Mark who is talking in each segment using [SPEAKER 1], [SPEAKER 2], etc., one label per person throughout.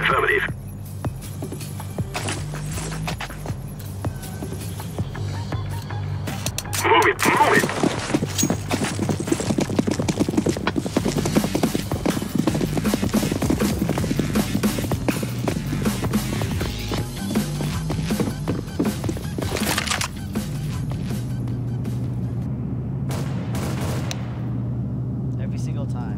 [SPEAKER 1] Affirmative. Move it, move it!
[SPEAKER 2] Every single time.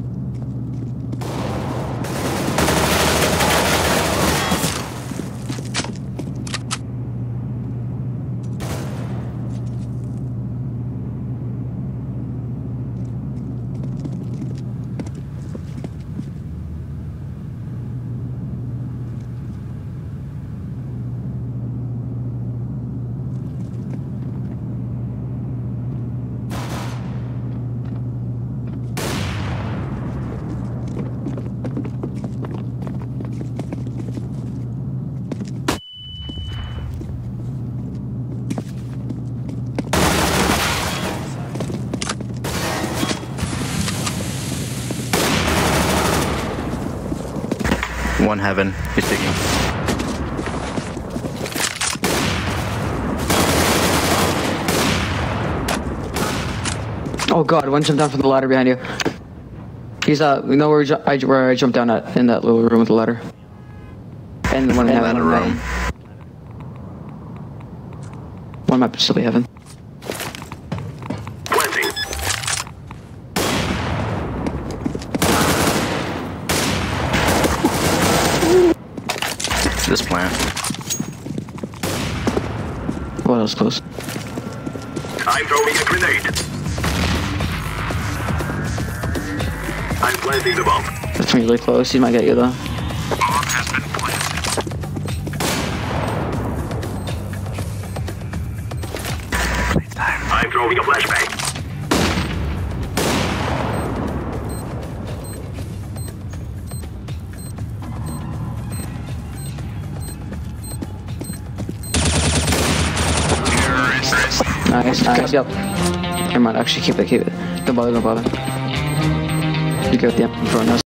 [SPEAKER 3] One heaven. He's digging.
[SPEAKER 4] Oh god, one jumped down from the ladder behind you. He's you know where I jumped down at, in that little room with the ladder. And one in heaven.
[SPEAKER 3] room.
[SPEAKER 4] One might still be heaven.
[SPEAKER 1] Planting.
[SPEAKER 3] This plant.
[SPEAKER 4] Oh, that was close.
[SPEAKER 1] I'm throwing a grenade. I'm planting the bomb.
[SPEAKER 4] That's really close. He might get you though.
[SPEAKER 1] Bomb has been planted. I'm throwing a flashbang.
[SPEAKER 4] Nice, nice. Yep. Never mind. Actually, keep it. Don't bother. You go with the M for us.